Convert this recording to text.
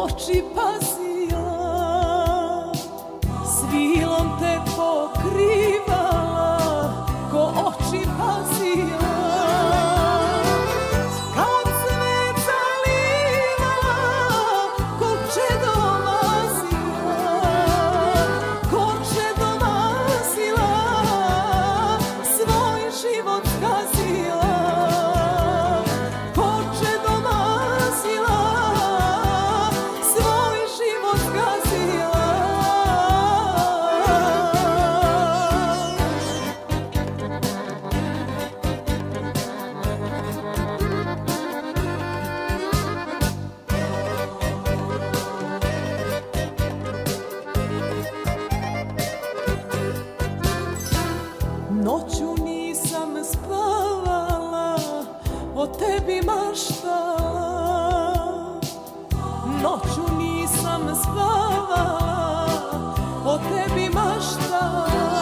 oči pazila, svilom te pokrivala, ko oči pazila. Kad sveca lila, ko čedo mazila, svoj život zgazila. Ko čedo mazila, svoj život zgazila. Noću nisam spavala, o tebi maštala. Noću nisam spavala, o tebi maštala.